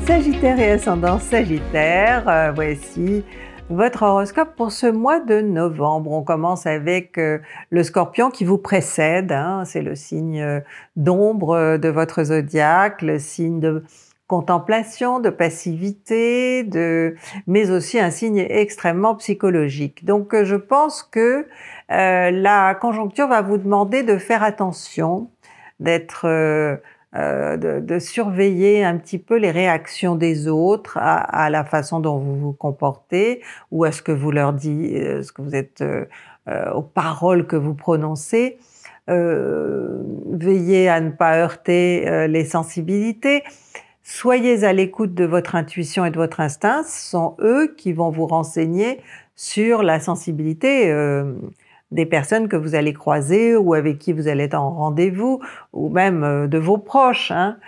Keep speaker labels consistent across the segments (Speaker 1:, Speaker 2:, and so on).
Speaker 1: Sagittaire et ascendant Sagittaire, voici votre horoscope pour ce mois de novembre. On commence avec le Scorpion qui vous précède, hein, c'est le signe d'ombre de votre zodiaque, le signe de contemplation, de passivité, mais aussi un signe extrêmement psychologique. Donc je pense que la conjoncture va vous demander de faire attention, de surveiller un petit peu les réactions des autres à la façon dont vous vous comportez ou à ce que vous leur dites, ce que vous êtes, aux paroles que vous prononcez. Veillez à ne pas heurter les sensibilités. Soyez à l'écoute de votre intuition et de votre instinct, ce sont eux qui vont vous renseigner sur la sensibilité des personnes que vous allez croiser ou avec qui vous allez être en rendez-vous, ou même de vos proches, hein.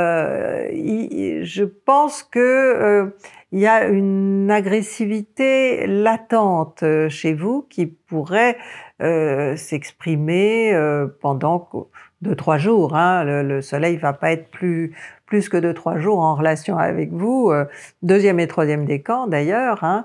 Speaker 1: Je pense que il y a une agressivité latente chez vous qui pourrait s'exprimer pendant 2-3 jours, hein. Le soleil va pas être plus que 2-3 jours en relation avec vous, deuxième et troisième décan d'ailleurs, hein.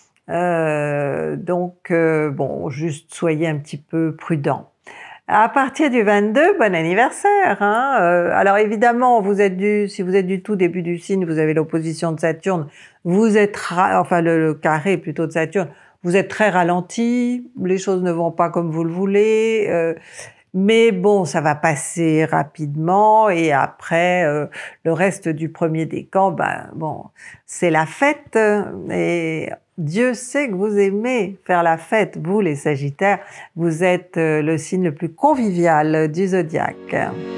Speaker 1: Bon, juste soyez un petit peu prudent. À partir du 22, bon anniversaire, hein. Alors évidemment, si vous êtes du tout début du signe, vous avez l'opposition de Saturne, vous êtes, enfin le carré plutôt de Saturne, vous êtes très ralenti, les choses ne vont pas comme vous le voulez, mais bon, ça va passer rapidement et après, le reste du premier décan, ben bon, c'est la fête et Dieu sait que vous aimez faire la fête, vous les Sagittaires, vous êtes le signe le plus convivial du zodiaque.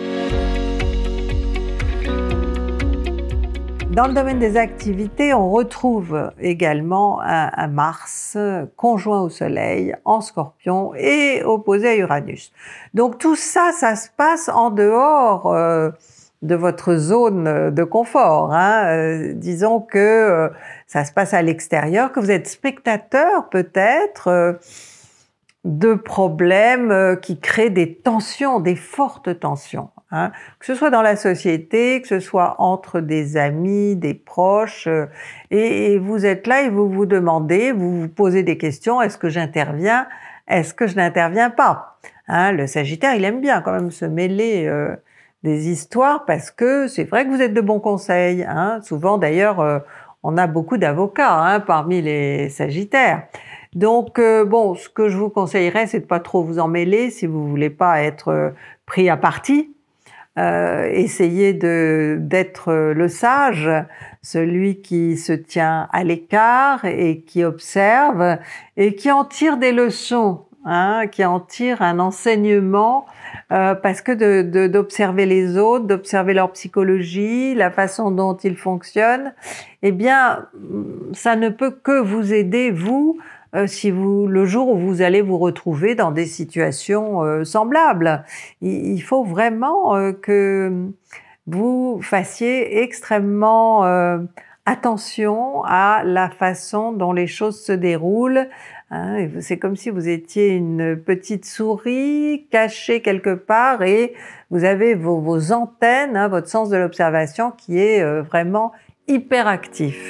Speaker 1: Dans le domaine des activités, on retrouve également un Mars conjoint au Soleil en Scorpion et opposé à Uranus. Donc tout ça, ça se passe en dehors de votre zone de confort, hein. Disons que ça se passe à l'extérieur, que vous êtes spectateur peut-être de problèmes qui créent des tensions, des fortes tensions, hein, que ce soit dans la société, que ce soit entre des amis, des proches, et vous êtes là et vous vous demandez, vous vous posez des questions, est-ce que j'interviens, est-ce que je n'interviens pas, hein, le Sagittaire, il aime bien quand même se mêler des histoires parce que c'est vrai que vous êtes de bons conseils, hein, souvent d'ailleurs on a beaucoup d'avocats hein, parmi les Sagittaires. Donc bon, ce que je vous conseillerais, c'est de pas trop vous en mêler si vous voulez pas être pris à partie. Essayez d'être le sage, celui qui se tient à l'écart et qui observe et qui en tire des leçons, hein, qui en tire un enseignement, parce que d'observer les autres, d'observer leur psychologie, la façon dont ils fonctionnent, eh bien, ça ne peut que vous aider, vous, le jour où vous allez vous retrouver dans des situations semblables. Il faut vraiment que vous fassiez extrêmement attention à la façon dont les choses se déroulent, hein. C'est comme si vous étiez une petite souris cachée quelque part et vous avez vos antennes, hein, votre sens de l'observation qui est vraiment hyper actif.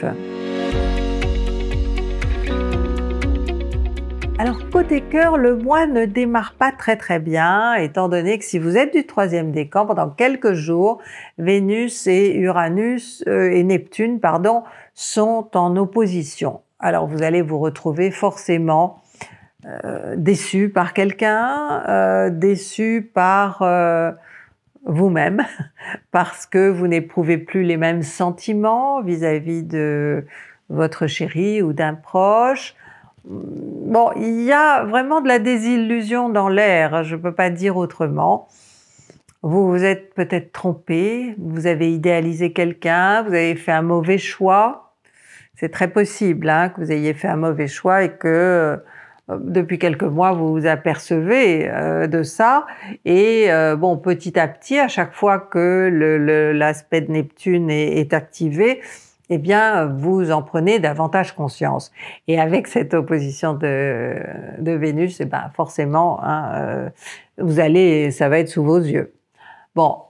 Speaker 1: Alors côté cœur, le mois ne démarre pas très bien, étant donné que si vous êtes du troisième décan, pendant quelques jours, Vénus et Neptune, sont en opposition. Alors vous allez vous retrouver forcément déçu par quelqu'un, déçu par vous-même, parce que vous n'éprouvez plus les mêmes sentiments vis-à-vis de votre chéri ou d'un proche. Bon, il y a vraiment de la désillusion dans l'air, je ne peux pas dire autrement. Vous vous êtes peut-être trompé, vous avez idéalisé quelqu'un, vous avez fait un mauvais choix. C'est très possible hein, que vous ayez fait un mauvais choix et que depuis quelques mois vous vous apercevez de ça. Et bon, petit à petit, à chaque fois que l'aspect de Neptune est activé, eh bien, vous en prenez davantage conscience. Et avec cette opposition de Vénus, eh ben, forcément, hein, ça va être sous vos yeux. Bon,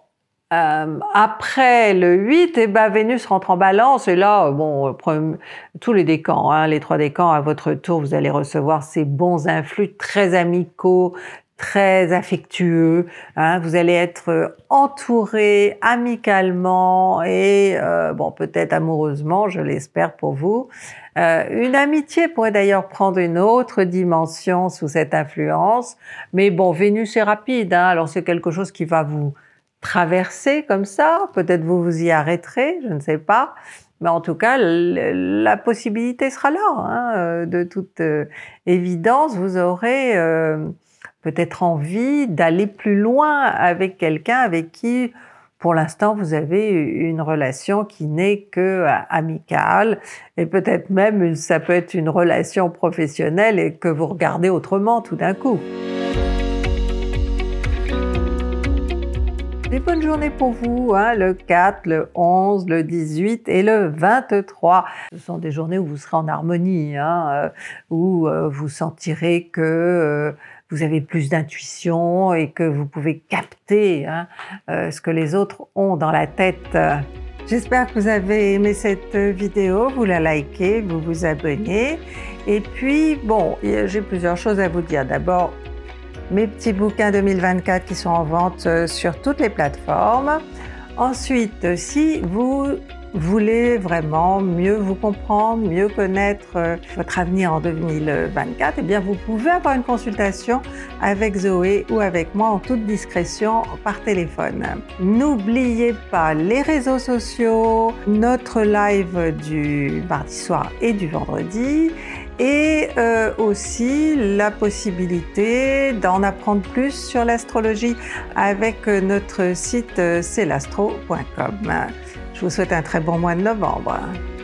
Speaker 1: Après le 8, eh ben, Vénus rentre en Balance et là, bon, tous les décans, hein, les 3 décans, à votre tour, vous allez recevoir ces bons influx très amicaux, très affectueux, hein. Vous allez être entouré amicalement et bon, peut-être amoureusement, je l'espère pour vous. Une amitié pourrait d'ailleurs prendre une autre dimension sous cette influence, mais bon, Vénus est rapide, hein, alors c'est quelque chose qui va vous traverser comme ça, peut-être vous vous y arrêterez, je ne sais pas, mais en tout cas la possibilité sera là, hein, de toute évidence, vous aurez peut-être envie d'aller plus loin avec quelqu'un avec qui pour l'instant vous avez une relation qui n'est que amicale et peut-être même ça peut être une relation professionnelle et que vous regardez autrement tout d'un coup. Des bonnes journées pour vous, hein, le 4, le 11, le 18 et le 23. Ce sont des journées où vous serez en harmonie, hein, où vous sentirez que vous avez plus d'intuition et que vous pouvez capter, hein, ce que les autres ont dans la tête. J'espère que vous avez aimé cette vidéo, vous la likez, vous vous abonnez. Et puis, bon, j'ai plusieurs choses à vous dire. D'abord, mes petits bouquins 2024 qui sont en vente sur toutes les plateformes. Ensuite, si vous voulez vraiment mieux vous comprendre, mieux connaître votre avenir en 2024, eh bien vous pouvez avoir une consultation avec Zoé ou avec moi en toute discrétion par téléphone. N'oubliez pas les réseaux sociaux, notre live du mardi soir et du vendredi, et aussi la possibilité d'en apprendre plus sur l'astrologie avec notre site celastro.com. Je vous souhaite un très bon mois de novembre.